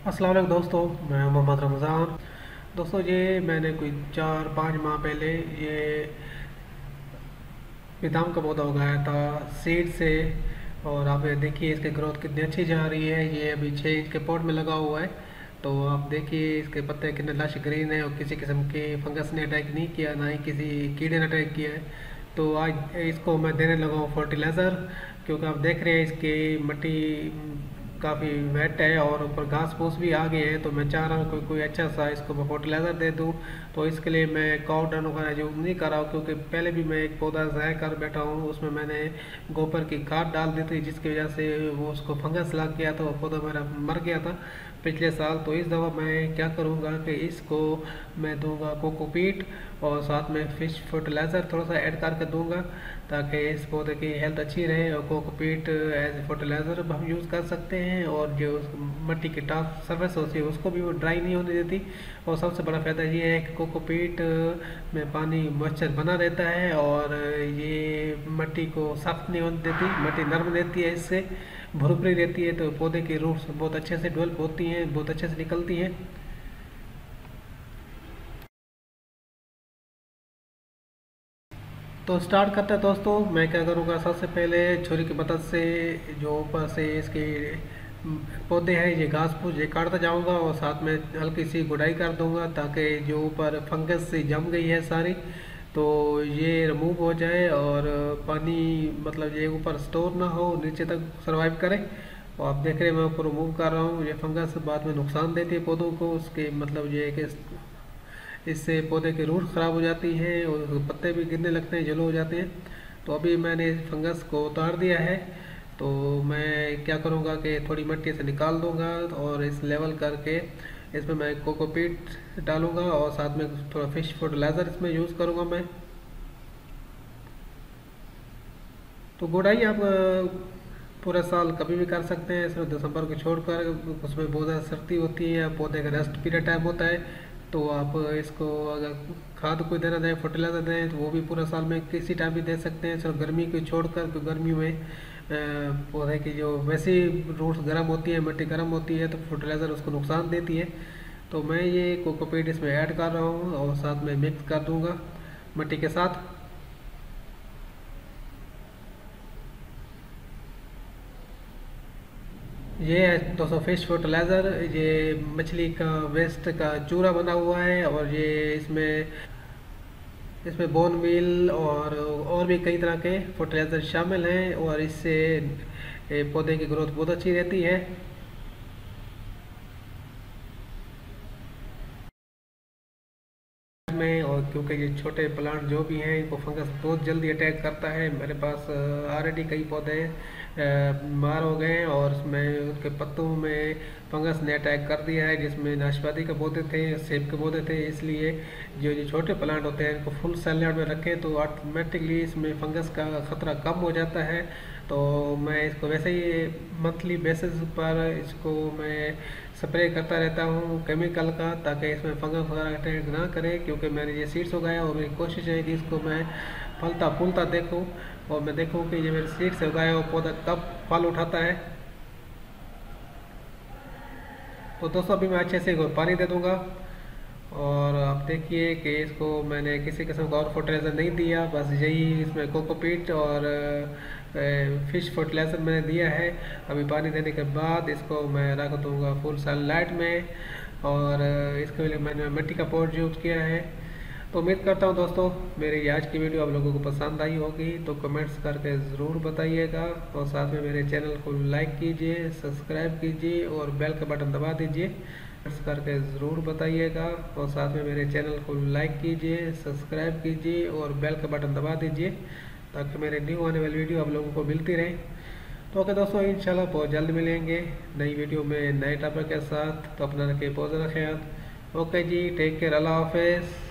अस्सलाम वालेकुम दोस्तों, मैं मोहम्मद रमज़ान। दोस्तों, ये मैंने कोई 4-5 माह पहले ये बेदाम का पौधा उगाया था सीड से। और आप ये देखिए इसकी ग्रोथ कितनी अच्छी जा रही है। ये अभी 6 इंच के पॉट में लगा हुआ है। तो आप देखिए इसके पत्ते कितने लश ग्रीन है और किसी किस्म के फंगस ने अटैक नहीं किया, ना ही किसी कीड़े ने अटैक किया है। तो आज इसको मैं देने लगा हूँ फर्टिलाइज़र, क्योंकि आप देख रहे हैं इसकी मिट्टी काफ़ी वेट है और ऊपर घास फूस भी आ गए हैं। तो मैं चाह रहा हूँ कोई कोई अच्छा सा इसको मैं फर्टिलाइज़र दे दूँ। तो इसके लिए मैं काउ डंग वगैरह यूज़ नहीं कर रहा हूँ, क्योंकि पहले भी मैं एक पौधा ज़ाया कर बैठा हूँ, उसमें मैंने गोबर की खाद डाल दी थी, जिसकी वजह से वो उसको फंगस लग गया था और पौधा मेरा मर गया था पिछले साल। तो इस दफ़ा मैं क्या करूँगा कि इसको मैं दूंगा कोकोपीट और साथ में फिश फर्टिलाइज़र थोड़ा सा ऐड करके दूंगा, ताकि इस पौधे की हेल्थ अच्छी रहे। और कोकोपीट एज ए फर्टिलाइज़र हम यूज़ कर सकते हैं, और जो मिट्टी की टॉप सरफेस होती है उसको भी वो ड्राई नहीं होने देती। और सबसे बड़ा फ़ायदा ये है कि कोकोपीट में पानी मॉइस्चर बना रहता है, और ये मिट्टी को सख्त नहीं होने देती, मिट्टी नरम रहती है, इससे भुरभुरी रहती है। तो पौधे की रूट्स बहुत अच्छे से डेवलप होती हैं, बहुत अच्छे से निकलती हैं। तो स्टार्ट करते हैं दोस्तों। मैं क्या करूँगा, सबसे पहले छुरी की मदद से जो ऊपर से इसके पौधे हैं, ये घास फूस ये काटता जाऊँगा, और साथ में हल्की सी गुड़ाई कर दूँगा, ताकि जो ऊपर फंगस से जम गई है सारी, तो ये रिमूव हो जाए और पानी मतलब ये ऊपर स्टोर ना हो, नीचे तक सरवाइव करे। और आप देख रहे हैं मैं ऊपर रिमूव कर रहा हूँ। ये फंगस बाद में नुकसान देती है पौधों को, उसके मतलब ये है कि इससे पौधे की रूट ख़राब हो जाती है और पत्ते भी गिरने लगते हैं, येलो हो जाते हैं। तो अभी मैंने इस फंगस को उतार दिया है। तो मैं क्या करूँगा कि थोड़ी मिट्टी से निकाल दूँगा और इस लेवल करके इसमें मैं कोकोपीट डालूँगा, और साथ में थोड़ा फिश फर्टिलाइज़र इसमें यूज़ करूँगा मैं। तो गुड़ाई आप पूरा साल कभी भी कर सकते हैं, सिर्फ दिसंबर को छोड़कर। उसमें बहुत ज़्यादा सर्दी होती है, पौधे का रेस्ट पीरियड टाइम होता है। तो आप इसको अगर खाद कोई देना चाहें, फर्टिलाइज़र दें, तो वो भी पूरा साल में किसी टाइम भी दे सकते हैं, सिर्फ गर्मी को छोड़कर। क्योंकि गर्मी में पौधे की जो वैसे ही रूट्स गर्म होती है, मिट्टी गर्म होती है, तो फर्टिलाइज़र उसको नुकसान देती है। तो मैं ये कोकोपीट इसमें ऐड कर रहा हूँ और साथ में मिक्स कर दूँगा मिट्टी के साथ। ये है 200 फिश फर्टिलाइज़र। ये मछली का वेस्ट का चूरा बना हुआ है, और ये इसमें इसमें बोन मील और भी कई तरह के फर्टिलाइज़र शामिल हैं, और इससे पौधे की ग्रोथ बहुत अच्छी रहती है। में और क्योंकि ये छोटे प्लांट जो भी हैं, इनको फंगस बहुत जल्दी अटैक करता है। मेरे पास ऑलरेडी कई पौधे बीमार हो गए हैं, और उसमें उनके पत्तों में फंगस ने अटैक कर दिया है, जिसमें नाशपाती के पौधे थे, सेब के पौधे थे। इसलिए जो ये छोटे प्लांट होते हैं इनको फुल सैलेड में रखें, तो ऑटोमेटिकली इसमें फंगस का ख़तरा कम हो जाता है। तो मैं इसको वैसे ही मंथली बेसिस पर इसको मैं स्प्रे करता रहता हूँ केमिकल का, ताकि इसमें फंगस वगैरह अटैक ना करे। क्योंकि मैंने ये सीड्स उगाया और मेरी कोशिश है कि इसको मैं फलता फूलता देखूँ, और मैं देखूँ कि ये मेरे सीड से उगाया हुआ पौधा कब फल उठाता है। तो दोस्तों, अभी मैं अच्छे से पानी दे दूँगा। और आप देखिए कि इसको मैंने किसी किस्म का और फर्टिलाइज़र नहीं दिया, बस यही इसमें कोकोपीट और फिश फर्टिलाइज़र मैंने दिया है। अभी पानी देने के बाद इसको मैं रख दूँगा फुल सनलाइट में, और इसके लिए मैंने मिट्टी का पॉट यूज़ किया है। तो उम्मीद करता हूँ दोस्तों मेरी आज की वीडियो आप लोगों को पसंद आई होगी। तो कमेंट्स करके ज़रूर बताइएगा, और साथ में मेरे चैनल को लाइक कीजिए, सब्सक्राइब कीजिए और बेल का बटन दबा दीजिए। कमेंट्स करके ज़रूर बताइएगा, और साथ में मेरे चैनल को लाइक कीजिए, सब्सक्राइब कीजिए और बेल का बटन दबा दीजिए, ताकि मेरे न्यू आने वाली वीडियो आप लोगों को मिलती रहे। तो ओके दोस्तों, इंशाल्लाह बहुत जल्द मिलेंगे नई वीडियो में नए टॉपिक के साथ। तो अपना रखिए बहुत ज़्यादा ख्याल। ओके जी, टेक केयर, अल्लाह हाफिज़।